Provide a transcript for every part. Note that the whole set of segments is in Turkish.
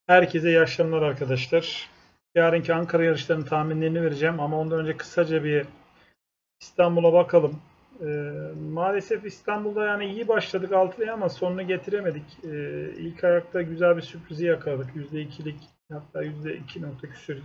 Herkese iyi akşamlar arkadaşlar. Yarınki Ankara yarışlarının tahminlerini vereceğim ama ondan önce kısaca bir İstanbul'a bakalım. Ee, Maalesef İstanbul'da yani iyi başladık altılıya ama sonunu getiremedik. İlk ayakta güzel bir sürprizi yakaladık. %2'lik hatta %2 nokta küsür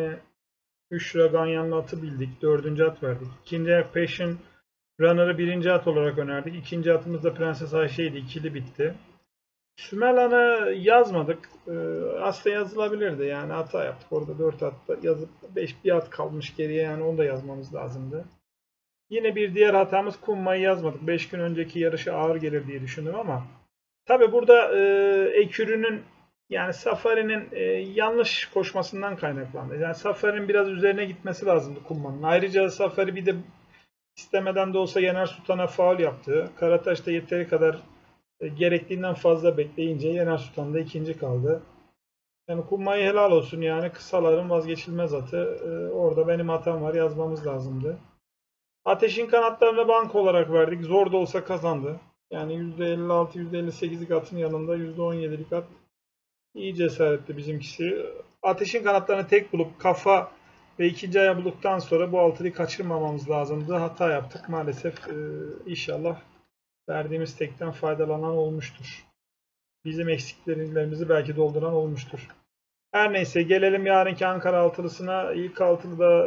23 lira ganyanlı atı bildik. Dördüncü at verdik. İkinci ayak Passion Runner'ı birinci at olarak önerdik. İkinci atımız da Prenses Ayşe'ydi. İkili bitti. Sümela'nı yazmadık. Aslında yazılabilirdi. Yani hata yaptık. Orada 4 atta yazıp 5 bir at kalmış geriye. Yani onu da yazmamız lazımdı. Yine bir diğer hatamız Kumma'yı yazmadık. 5 gün önceki yarışı ağır gelir diye düşündüm ama tabi burada Ekürü'nün yani Safari'nin yanlış koşmasından kaynaklandı. Yani Safari'nin biraz üzerine gitmesi lazımdı Kumma'nın. Ayrıca Safari bir de istemeden de olsa Yener Sultan'a faul yaptı. Karataş da yeteri kadar gerektiğinden fazla bekleyince Yener Sultan da ikinci kaldı. Yani Kumma'yı helal olsun yani kısaların vazgeçilmez atı. Orada benim hatam var yazmamız lazımdı. Ateşin kanatlarını bank olarak verdik. Zor da olsa kazandı. Yani %56, %58'lik atın yanında %17'lik at. İyi cesaretli bizimkisi. Ateşin kanatlarını tek bulup kafa ve ikinci ayağı bulduktan sonra bu altıyı kaçırmamamız lazımdı. Hata yaptık maalesef. İnşallah verdiğimiz tekten faydalanan olmuştur. Bizim eksiklerimizi belki dolduran olmuştur. Her neyse gelelim yarınki Ankara altılısına. İlk altılıda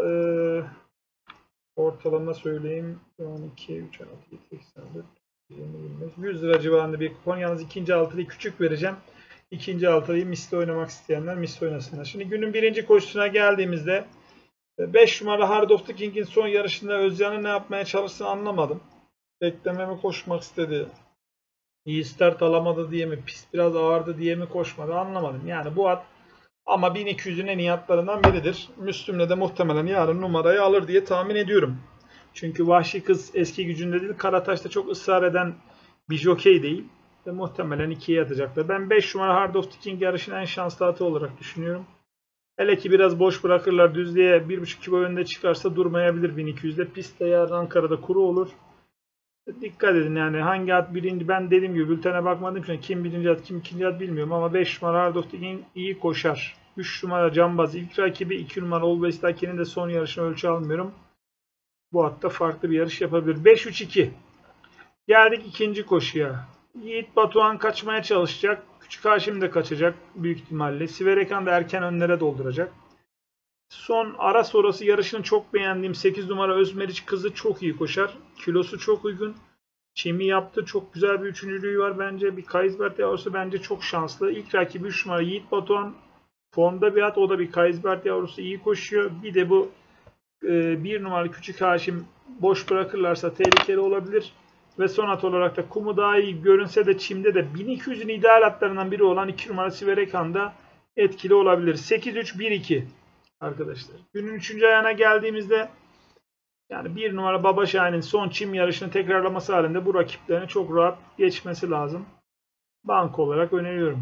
ortalama söyleyeyim. 12, 3, 16, 7, 84, 20, 25, 100 lira civarında bir kupon. Yalnız ikinci altılıyı küçük vereceğim. İkinci altılıyı misli oynamak isteyenler misli oynasınlar. Şimdi günün birinci koşusuna geldiğimizde 5 numara Hard of the King'in son yarışında Özcan'ın ne yapmaya çalıştığını anlamadım. Beklememe koşmak istedi. İyi start alamadı diye mi, pist biraz ağırdı diye mi koşmadı anlamadım. Yani bu at ama 1200'ün en iyi atlarından biridir. Müslüm'le de muhtemelen yarın numarayı alır diye tahmin ediyorum. Çünkü Vahşi Kız eski gücünde değil, Karataş'ta çok ısrar eden bir jokey değil. Ve muhtemelen 2'ye atacaktır. Ben 5 numara Hard of the King yarışının en şanslı atı olarak düşünüyorum. Hele ki biraz boş bırakırlar düzlüğe 1,5 kilo önde çıkarsa durmayabilir 1200'de. Pistte yarın Ankara'da kuru olur. Dikkat edin yani hangi at birinci, ben dediğim gibi bültene bakmadığım için kim birinci at kim ikinci at bilmiyorum ama 5 numara Hard of the King iyi koşar. 3 numara Cambaz ilk rakibi, 2 numara Always Lucky'nin de son yarışını ölçü almıyorum. Bu hatta farklı bir yarış yapabilir. 5-3-2. Geldik ikinci koşuya. Yiğit Batuhan kaçmaya çalışacak. Küçük Haşim de kaçacak büyük ihtimalle. Siverekan da erken önlere dolduracak. Son ara sonrası yarışını çok beğendiğim 8 numara Özmeriç kızı çok iyi koşar. Kilosu çok uygun. Çimi yaptı. Çok güzel bir üçüncülüğü var bence. Bir Kaysbert yavrusu bence çok şanslı. İlk rakibi 3 numara Yiğit Batuhan. Formda bir at. O da bir Kaysbert yavrusu iyi koşuyor. Bir de bu 1 numaralı Küçük Haşim boş bırakırlarsa tehlikeli olabilir. Ve son at olarak da kumu daha iyi görünse de çimde de 1200'ün ideal atlarından biri olan 2 numara Siverekan da etkili olabilir. 8-3-1-2 arkadaşlar. Günün 3. ayağına geldiğimizde yani 1 numara Baba Şahin'in son çim yarışını tekrarlaması halinde bu rakiplerini çok rahat geçmesi lazım. Bank olarak öneriyorum.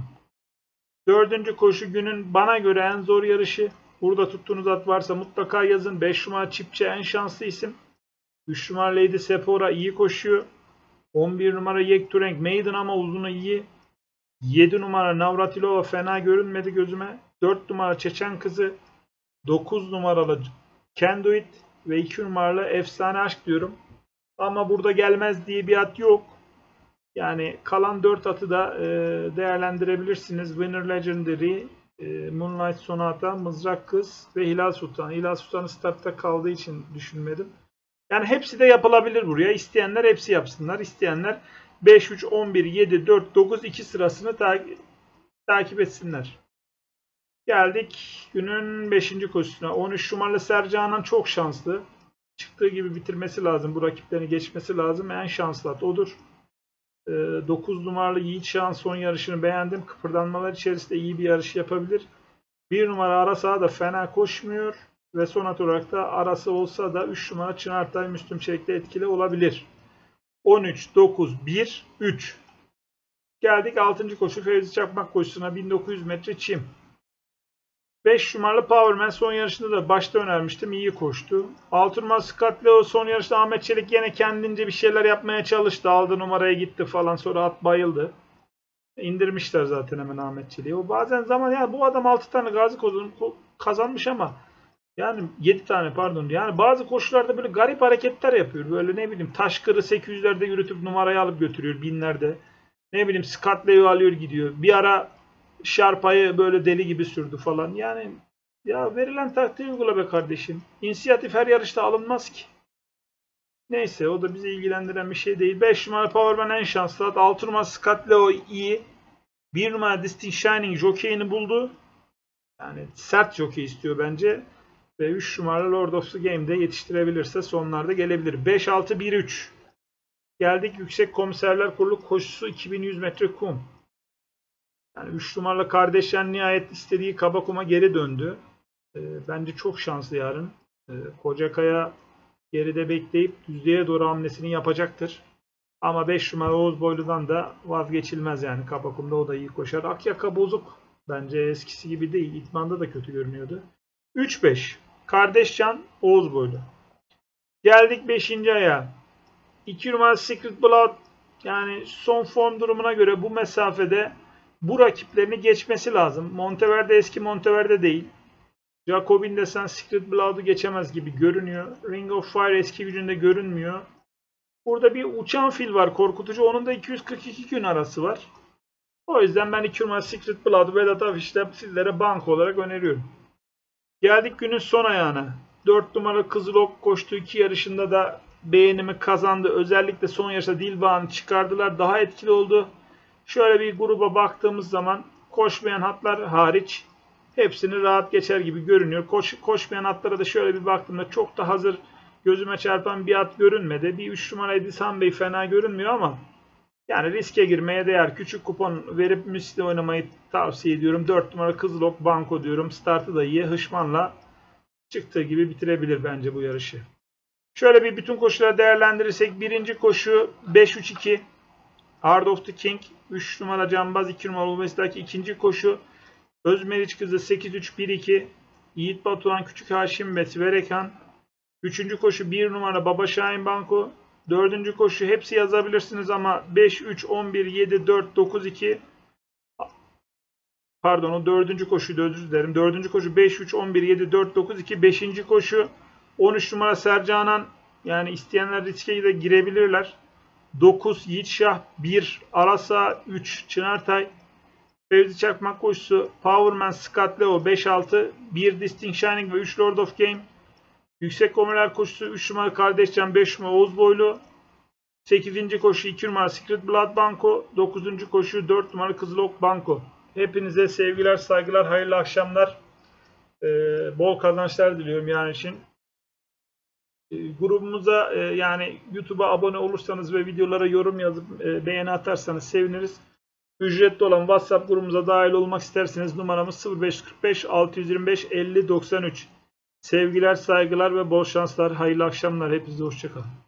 4. koşu günün bana göre en zor yarışı. Burada tuttuğunuz at varsa mutlaka yazın. 5 numara Çipçe en şanslı isim. 3 numara Lady Sephora iyi koşuyor. 11 numara Yekturenk Maiden ama uzunu iyi. 7 numara Navratilova fena görünmedi gözüme. 4 numara Çeçen Kızı. 9 numaralı Can Do It ve 2 numaralı Efsane Aşk diyorum. Ama burada gelmez diye bir at yok. Yani kalan 4 atı da değerlendirebilirsiniz. Winner Legendary, Moonlight Sonata, Mızrak Kız ve Hilal Sultan. Hilal Sultan startta kaldığı için düşünmedim. Yani hepsi de yapılabilir buraya. İsteyenler hepsi yapsınlar. İsteyenler 5, 3, 11, 7, 4, 9, 2 sırasını takip etsinler. Geldik günün 5. koşusuna. 13 numaralı Sercanan çok şanslı. Çıktığı gibi bitirmesi lazım. Bu rakiplerini geçmesi lazım. En şanslı at odur. 9 numaralı Yiğit Şahan son yarışını beğendim. Kıpırdanmalar içerisinde iyi bir yarış yapabilir. 1 numara Arasa da fena koşmuyor. Ve son at olarak da arası olsa da 3 numara Çınartay Müslüm Çelik'te etkili olabilir. 13, 9, 1, 3. Geldik 6. koşu Fevzi Çakmak koşusuna 1900 metre çim. 5 numaralı Powerman son yarışında da başta önermiştim. İyi koştu. 6 numaralı Scott Leo son yarışta Ahmet Çelik yine kendince bir şeyler yapmaya çalıştı. Aldı numaraya gitti falan sonra at bayıldı. İndirmişler zaten hemen Ahmetçiliği. O bazen zaman ya bu adam 6 tane gazi kazanmış ama yani 7 tane pardon. Yani bazı koşularda böyle garip hareketler yapıyor. Böyle ne bileyim Taşkır'ı 800'lerde yürütüp numarayı alıp götürüyor 1000'lerde. Ne bileyim Scott Lew'ü alıyor gidiyor. Bir ara Şarpay'ı böyle deli gibi sürdü falan. Yani ya verilen taktiği uygula be kardeşim. İnisiyatif her yarışta alınmaz ki. Neyse o da bizi ilgilendiren bir şey değil. 5 numara Powerman en şanslı at. 6 numara Scott Leo iyi. 1 numara Distinct Shining jockey'ini buldu. Yani sert jockey istiyor bence. Ve 3 numara Lord of the Game'de yetiştirebilirse sonlarda gelebilir. 5-6-1-3. Geldik Yüksek Komiserler Kurulu koşusu 2100 metre kum. Yani 3 numaralı Kardeşen nihayet istediği kaba kuma geri döndü. Bence çok şanslı yarın. Kocakaya geride bekleyip düzlüğe doğru hamlesini yapacaktır. Ama 5 numara Oğuz Boylu'dan da vazgeçilmez yani. Kaba kumda o da iyi koşar. Akyaka bozuk. Bence eskisi gibi değil. İtmanda da kötü görünüyordu. 3-5. Kardeşcan Oğuz Boylu. Geldik 5. aya. 2 numara Secret Blood. Yani son form durumuna göre bu mesafede bu rakiplerini geçmesi lazım. Monteverde eski Monteverde değil. Jacobin desen Secret Blood'u geçemez gibi görünüyor. Ring of Fire eski gücünde görünmüyor. Burada bir uçan fil var korkutucu. Onun da 242 gün arası var. O yüzden ben 2 numara Secret Blood'u Vedat Afiş'te sizlere bank olarak öneriyorum. Geldik günün son ayağına. 4 numara Kızılok koştuğu 2 yarışında da beğenimi kazandı. Özellikle son yarışta Dilbağ'ını çıkardılar. Daha etkili oldu. Şöyle bir gruba baktığımız zaman koşmayan hatlar hariç hepsini rahat geçer gibi görünüyor. Koşmayan atlara da şöyle bir baktığımda çok da hazır gözüme çarpan bir at görünmedi. Bir 3 numara Edison Bey fena görünmüyor ama yani riske girmeye değer. Küçük kupon verip müsli oynamayı tavsiye ediyorum. 4 numara Kızılok banko diyorum. Startı da iyi. Hışmanla çıktığı gibi bitirebilir bence bu yarışı. Şöyle bir bütün koşuları değerlendirirsek birinci koşu 5-3-2 Heart of the King. 3 numara Cambaz, 2 numara Ulves'taki ikinci koşu Özmeriç Kızı 8-3-1-2 Yiğit Batuhan Küçük Haşim ve Siverekan. Üçüncü koşu 1 numara Baba Şahin Banko. Dördüncü koşu hepsi yazabilirsiniz ama 5-3-11-7-4-9-2 pardon o dördüncü koşuydu özür dilerim. Dördüncü koşu 5-3-11-7-4-9-2 beşinci koşu 13 numara Sercanan yani isteyenler riske de girebilirler. 9 Yiğitşah 1 Arasa 3 Çınartay Fevzi Çakmak koşusu Powerman Scott Leo 5-6 1 Distinct Shining ve 3 Lord of Game. Yüksek Komeler koşusu 3 numara Kardeşcan 5 numara Oğuz Boylu. 8. koşu 2 numara Secret Blood Banko. 9. koşu 4 numara Kızılok Banko. Hepinize sevgiler, saygılar, hayırlı akşamlar. Bol kazançlar diliyorum yarın için. Grubumuza yani YouTube'a abone olursanız ve videolara yorum yazıp beğeni atarsanız seviniriz. Ücretli olan WhatsApp grubumuza dahil olmak isterseniz numaramız 0545 625 50 93. Sevgiler, saygılar ve bol şanslar. Hayırlı akşamlar. Hepinize hoşça kalın.